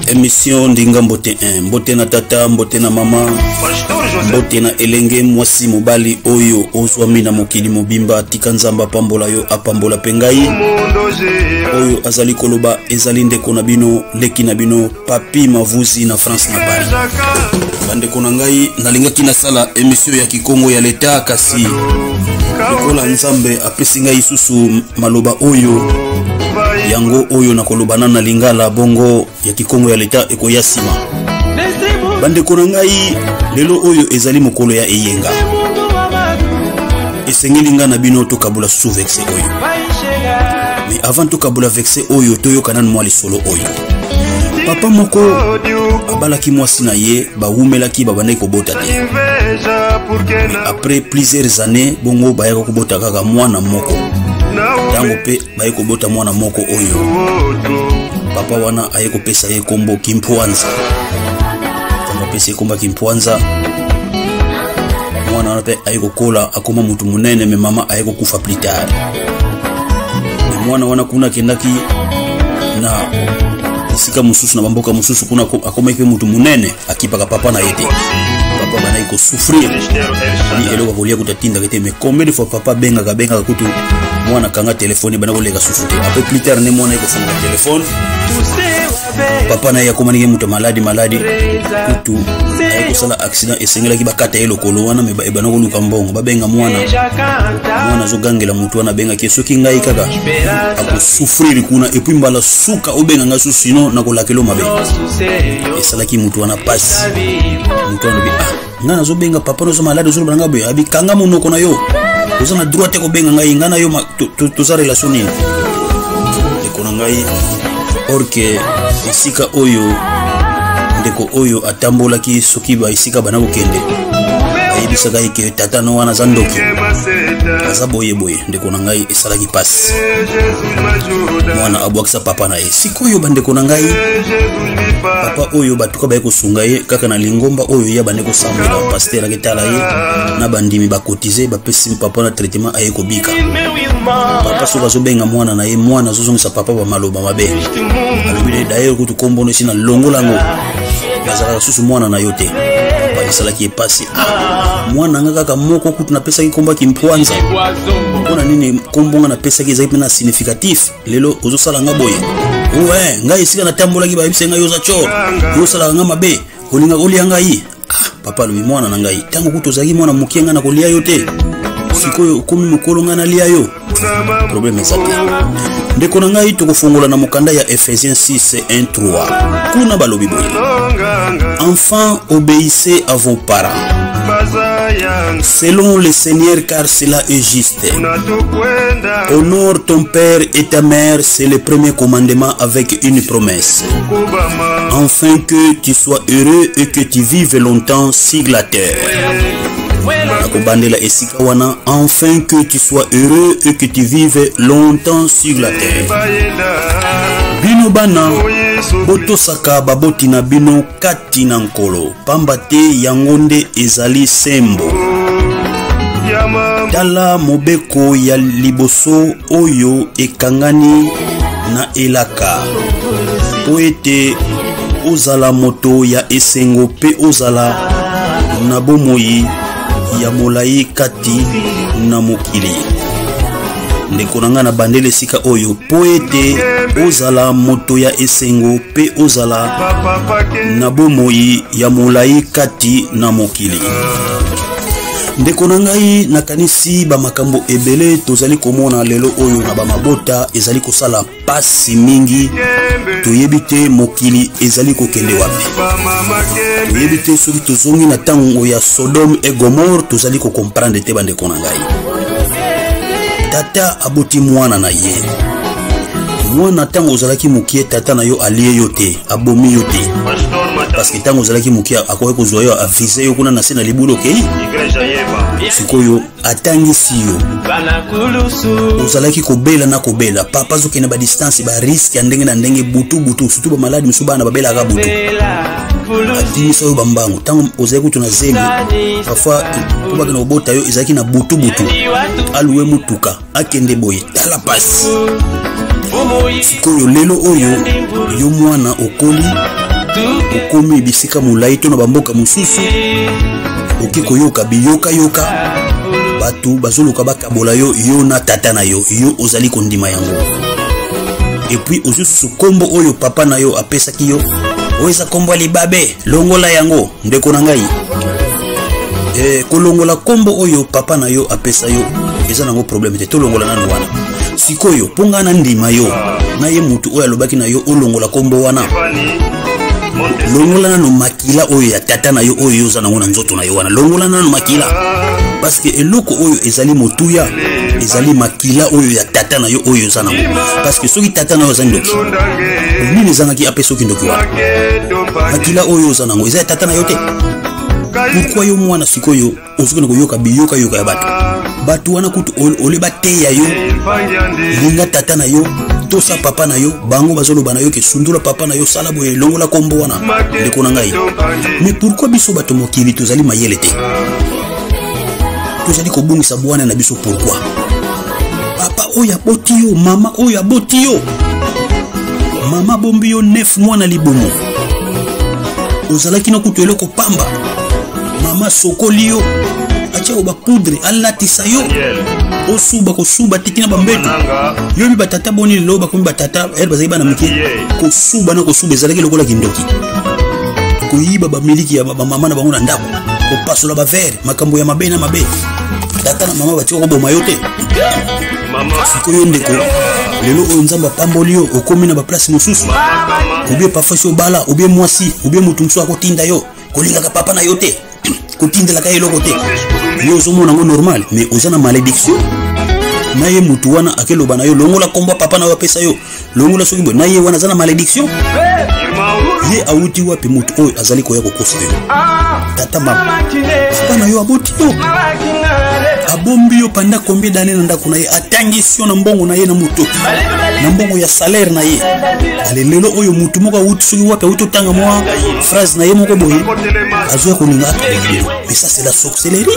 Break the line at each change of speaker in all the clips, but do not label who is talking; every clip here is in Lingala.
émission ndinga mbote 1 mbote na tata mbote na mama mbote na elenge mwasi mobali oyo ozwami na mokili mobimba tika nzamba pambola yo apambola pengai oyo azali koloba ezali ndeko na bino leki na bino papi mavuzi na France na Paris bandeko na ngai nalingaki na sala émission ya kikongo ya leta kasi lokola nzambe apesi ngai susu maloba oyo yango oyo na kolobana na lingala bongo ya kikongo ya leta ekoyasima bandeko na ngai lelo oyo ezali mokolo ya eyenga esengeli nga na bino tokabula susu vexe oyo mais avant tokabula vexe oyo toyokana na mwa lisolo oyo papa moko abalaki mwasi na ye bawumelaki babandaki kobota te mais après plusieurs années bongo bayaka kobota kaka mwana moko tango pe baye kobota mwana moko oyo papa wana aye kopesa ye kombo Kimpwanza tango pesa ye kombo Kimpwanza mwana wana pe aye kokola akoma mutu munene me mama aye kokufa plus tard mwana wana kuna kendaki na sika mususu na bamboka mususu kuna akoma ipe mutu munene akipaka papa na yete papa bana iko souffrir ni eloko kolia kutatinda kete me combien de fois papa benga kutu mwana kanga telefone bana kolega susu te après plus tard ne mwana iko funga telefone papa na yakoma ni mutu maladi kutu ay sala accident esengela ki bakata yelo kolo wana me bana koluka mbongo babenga mwana zo gangela mutu wana benga ke soki ngai kaka ako souffrir kuna et puis mbala suka obenga nga susu sino na kolakelo mabe esala ki mutu wana passe mutu wana bi ngana zo benga papa no zo malade zo banga be abi kanga monoko na yo oza na droit te ko benga ngai ngana yo to za relation ni ekona ngai orke isika oyo ndeko oyo atambola ki soki ba isika bana kokende ayibisaka ike tata no wana zandoki aza boye ndeko na ngai esala ki passe mwana abwakisa papa na ye sikoyo bandeko na ngai papa oyo batuka baye kosunga ye kaka na lingomba oyo ya bande kosambela pasteur aketala ye na bandimi bakotize bapesi papa na traitement aye kobika papa soka zobenga mwana na ye mwana zozongisa papa ba maloba mabe alobile d'ailleurs kutu kombono sina longolango bazala susu mwana na yote papa esalaki epasi mwana nga kaka moko kutu na pesa ki komba Kimpwanza mpona nini kombonga na pesa ki ezali pena significatif lelo ozosala nga boye ouais ngai esika na tambola ki bayebisa ngai yoza cho yosala nga mabe kolinga kolia ngai papa lobi mwana na ngai tango kutu ozalaki mwana mokienga na kolia yo te sikoyo komi mokolo nga na lia yo problème ezate ndeko na ngai tokofongola na mokanda ya Ephésiens 6:1-3 kuna balobi boye enfants obéissez à vos parents selon le Seigneur car cela est juste. Honore ton père et ta mère, c'est le premier commandement avec une promesse, afin que tu sois heureux et que tu vives longtemps sur la terre. Afin que tu sois heureux et que tu vives longtemps sur la terre. Bino bana boto saka baboti na bino kati na nkolo pamba te yangonde ezali sembo tala mobeko ya liboso oyo ekangani na elaka po ete ozala moto ya esengo pe ozala na bomoi ya molai kati na mokili ndeko nanga na bandele sika oyo po ete ozala moto ya esengo pe ozala na bomoi ya molai kati na mokili ndeko na ngai nakanisi ba makambo ebele tozali komona lelo oyo na ba mabota ezali kosala pasi mingi toyebi te mokili ezali kokende wapi toyebi te soki tozongi na tango ya Sodome et Gomorre tozali kokomprendre te bandeko na ngai tata aboti mwana na ye mwana tango ozalaki mukie tata na yo alie yo te abomi yo te parce que tango ozalaki mukie akoki kozwa yo avise yo kuna na se na libulu okei sikoyo atangisi yo ozalaki kobela na kobela papa zokende ba distance ba risque ya ndenge na ndenge butu surtout ba maladi musu bana babela ka butu atimisa yo bambango tango ozalaki kutu na zeli parfois po bakena kobota yo ezalaki na butu aluwe mutuka akende boye tala pasi sikoyo lelo oyo yo mwana okoli okomi bisika mulai to na bamboka mususu oki koyoka biyoka batu bazoluka bakabola yo na tata na yo ozali kondima yango. Et puis osusu kombo oyo papa na yo apesaki yo oeza kombo libabe longola yango ndeko na ngai. Kolongola kombo oyo papa na yo apesa yo eza nango problème te, to longola nanu wana sikoyo ponga na ndima yo na ye mutu oyo alobaki na yo olongola kombo wana longola nanu makila oyo ya tata na yo oyo yoza nango na nzoto na yo wana longola nanu makila parce que eloko oyo ezali motuya ezali makila oyo ya tata na yo oyo yoza nango parce que soki tata na yo za ndoki nini ezangaki apesa oki ndoki wana makila oyo yoza nango eza ya tata na yo te. Pourquoi yo mwana sikoyo ozokona koyoka biyoka ya batu wana kutu oleba te ya yo linga tata na yo tosa papa na yo bango bazoloba na yo ke sundula papa na yo sala boye longola kombo wana ndeko na ngai. Mais pourquoi biso bato mokili tozali mayele te tozali kobungisa bwana na biso? Pourquoi papa oyo aboti yo mama oyo aboti yo mama bombi yo 9 mois na libomo ozalaki na kutu eloko pamba mama sokoli yo atia ba poudre alatisa yo osuba kosuba tikina bambeto yo mi batata boni loba ko mi batata bazali bana mike kosuba na kosuba ezalaki lokola kindoki koyiba ba miliki ya mama na bango na ndako kopasola ba verre makambo ya mabe na mabe tata na mama batiko ko boma yo te mama sikoyo ndeko lelo oyo nzamba pamboli yo okomi na ba place mosusu obie parfois bala obie mwasi obie mutu mso akotinda yo kolinga ka papa na yo te kotindela ka eloko te yo zomona ngo normal mais ozana malédiction na ye mutu wana akeloba na yo longola komba papa na yo pesa yo longola soki bo na ye wana zana malédiction ye auti wapi mutu oyo azali koya kokosa yo tata mama papa na yo aboti yo abombi yo panda combien d'années na ndako na ye atangisi na mbongo na ye na mutu na mbongo ya salaire na ye alelelo oyo mutu moko auti soki wapi auti tanga mwa phrase na ye moko boye azoya kolinga atolekile. Mais ça c'est la sorcellerie.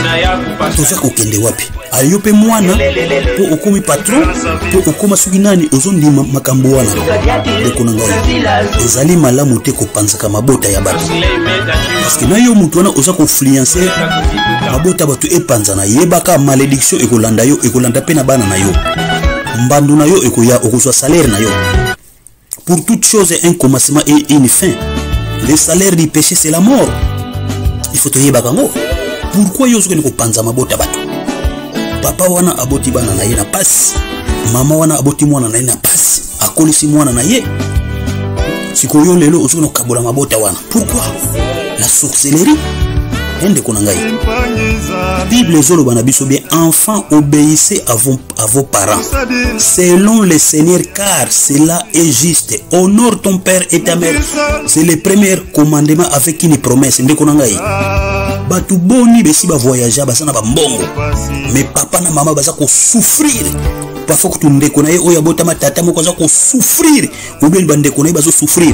Toza kokende wapi ayo pe mwana po okomi patron po okoma soki nani ozondima makambo wana ndeko na ngai ezali malamu te kopanzaka mabota ya bato parce que na yo mutu wana oza koinfluencer mabota bato epanza na yebaka malédiction ekolanda yo ekolanda pe na bana na yo mbandu na yo ekoya okozwa salaire na yo. Pour toute chose un commencement et une fin. Le salaire du péché c'est la mort. Il faut te yebaka ngo. Pourquoi yo zokene kopanza mabota bato papa wana aboti bana na ye na pasi mama wana aboti mwana na ye na pasi akolisi mwana na ye sikoyo lelo ozokene kokabola mabota wana. Pourquoi la sorcellerie ende kona ngai Bible zoloba na biso bien enfants obéissez à vos parents selon le Seigneur car cela est juste. Honore ton père et ta mère. C'est le premier commandement avec une promesse nde kona ngai batu boni besi ba voyager basana ba mbongo mais papa na mama baza ko souffrir parfois que tu ndeko na ye oya bota matata moko za ko souffrir ou bien bandeko na ye bazo souffrir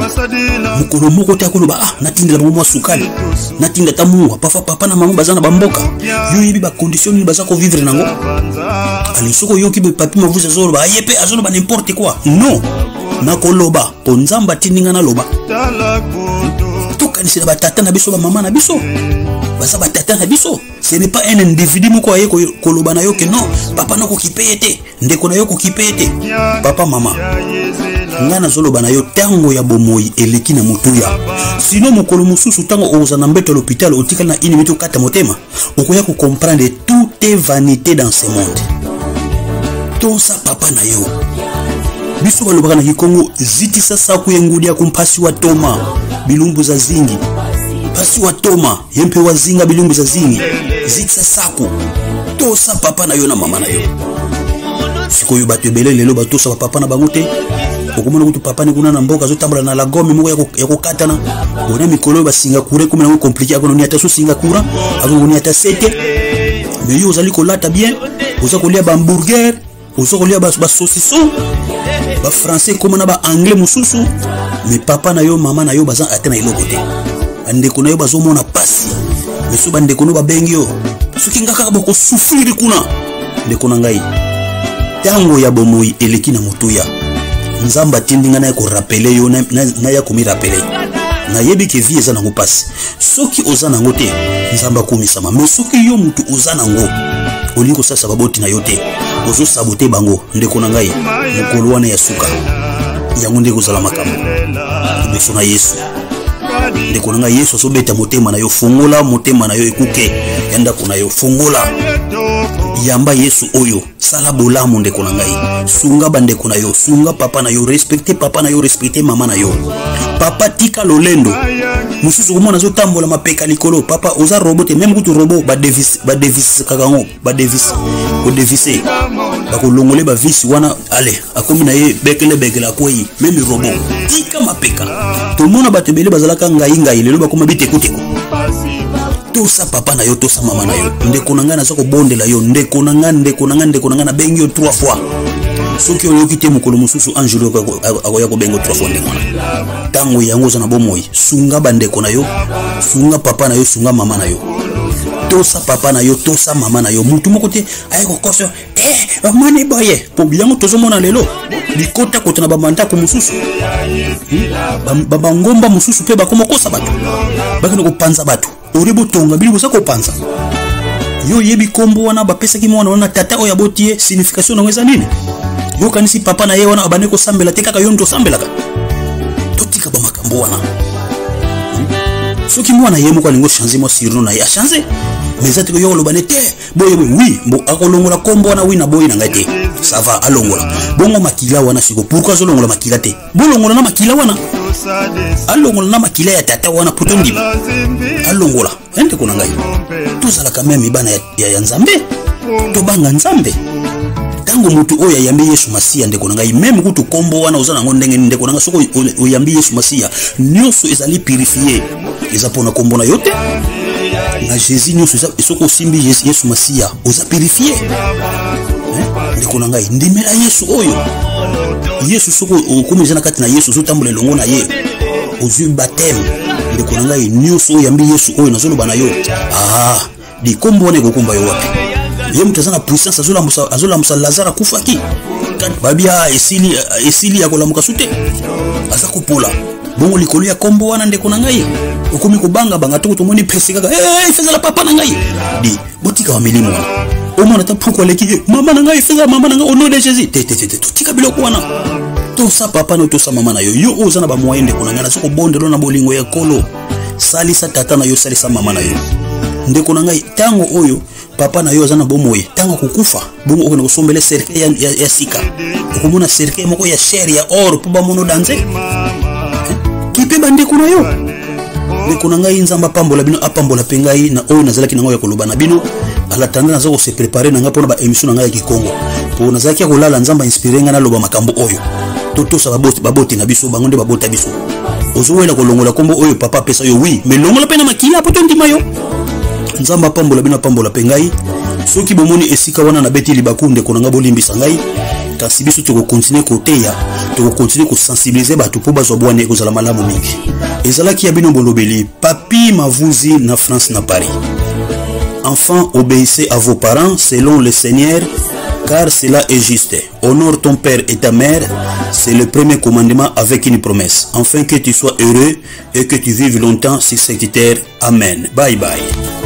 mukolo moko ta ko ba natindela ba mwa sukali natinda tamuwa parfois papa na mama bazana ba mboka yo yibi ba condition ni baza ko vivre nango ali soko yo ki be papi mavuza zolo ba yepe azolo ba n'importe quoi non nakoloba ponzamba tininga na loba tokanisi na batata na biso ba mama na biso basa batata na biso. Ce n'est pas un individu moko aye koloba na yo ke non papa na ko kipete ndeko na yo ko kipete papa mama ngana zoloba na yo tango ya bomoi eleki na mutuya sinon mokolo mususu tango oza na mbeto l'hôpital otika na ini mitu kata motema okoya ko comprendre tout est vanité dans ce monde. Tout ça papa na yo biso balobaka na Kikongo zitisa saku yengudi ya kumpasi wa toma bilumbu za zingi pasi wa toma yempe wa zinga bilumbu za zingi zitisa saku tosa papa na yo na mama na yo sikoyo bato ebele lelo batosa papa na bango te okomona kutu papa ni kuna na mboka zotambola na la gomme moko ya kokatana ona mikolo basinga kure comme na compliqué akono ni ata so singa kura akono ni ata sete mais yo ozali kolata bien oza kolia ba hamburger oza kolia ba saucisson ba français comme na ba anglais mususu mais papa na yo mama na yo baza atena iloko te andeko na yo bazomona pasi mais so bandeko no ba bengi yo soki ngaka bako souffrir kuna ndeko na ngai tango ya bomoi eleki na mutuya nzamba tindinga na ko rappeler yo na ya komi rappeler na yebi ke vie eza nango pasi soki oza nango te nzambe akomisama mais soki yo mutu oza nango olingi kosasa baboti na yo te ozo sabote bango ndeko na ngai mokolo wana ya suka yango nde kozala makambo liboso na Yesu ndeko na ngai Yesu azobeta motema na yo fongola motema na yo ekuke ya ndako na yo fongola yamba Yesu oyo sala bolamu ndeko na ngai sunga bandeko na yo sunga papa na yo respecte papa na yo respecte mama na yo papa tika lolendo mususu komona zo tambola mapeka likolo papa oza robote même kutu robot ba devis kakango ba devis ko devise ba ko longole ba visi wana ale akomi na ye bekele akoyi même robot tika mapeka to mona batebele bazalaka ngai lelo bakoma bitekuteko tosa papa na yo tosa mama na yo ndeko na nga na soko bondela yo ndeko na nga na bengi yo 3 fois soki oyo kite mukolo mususu anjelo akoya ko bengo 3 fois ndeko na tango yango za na bomoi sunga bandeko na yo sunga papa na yo sunga mama na yo tosa papa na yo tosa mama na yo mutu moko te ayeko koso mani boye po biango tozo mona lelo likota kota na bamanda ko mususu ngomba mususu pe bakoma kosa bato bakino ko panza bato oribo tonga bili bosako panza yo yebi kombo wana bapesa ki mwana wana tata oya botie signification na weza nini yo kanisi papa na ye wana abane ko sambela te kaka yo ndo sambelaka totika ba makambo wana soki mwana ye moko alingo changer mo sirno na ya changer mais ati ko yo lobane te boye oui bo akolongola kombo wana wi na boye na ngate ça va alongola bongo makila wana siko pourquoi zo longola makila te bolongola na makila wana alongola na makila ya tata wana poto ndima alongola ende kuna ngai tuzala kameme bana ya nzambe to banga nzambe tango mutu oya yambi Yesu Masia ndeko na ngai même kutu kombo wana uzana ngo ndenge ndeko na soko oyambi Yesu Masia nyoso ezali purifier ezapona kombo na yote na Jésus nyoso soko simbi Yesu Masia oza purifier ndeko na ngai ndimela Yesu oyo Yesu soko okomeza na kati na Yesu zotambola longo na ye ozwi baptême ndeko na ngai nyoso yambi Yesu oyo nazoloba na yo di kombo wana gokumba yo wapi ye mutazana puissance azola musa Lazare kufaki babia esili ya kolamuka sute asa kupola bongo likolo ya kombo wana ndeko na ngai okomi kobanga banga to tomoni pesi kaka feza la papa na ngai di botika wa milimo wana omona ta pourquoi leki mama na ngai feza mama na ngai au nom de Jésus te tika biloko wana to sa papa no to sa mama na yo ozana ba moyen ndeko na ngai na soko bondelo na bolingo ya kolo salisa tata na yo salisa mama na yo ndeko na ngai tango oyo papa na yo azana bomoye tango kukufa bongo okona kosombele cercle ya sika okomona cercle moko ya chair ya or po ba mono danze kipe bandeko na yo ndeko na ngai nzamba pambola bino apambola pengai na oyo nazalaki na ngo ya koloba na bino ala tanda nazo se préparer na nga pona ba émission na nga ya Kikongo po nazalaki kolala nzamba inspirer nga na loba makambo oyo totosa baboti na biso bango nde babota biso ozowela kolongola kombo oyo papa pesa yo oui mais longola pena makila poto ndima yo nzamba pambola bino pambola pengai soki bomoni esika wana na beti libakunde konanga bolimbisa ngai kasi biso to continuer koteya to continuer ko sensibiliser bato po bazwa bwane kozala malamu mingi ezalaki ya bino bolobeli papi mavuzi na France na Paris. Enfants, obéissez à vos parents selon le Seigneur, car cela est juste. Honore ton père et ta mère, c'est le premier commandement avec une promesse, afin que tu sois heureux et que tu vives longtemps sur cette terre. Amen. Bye bye.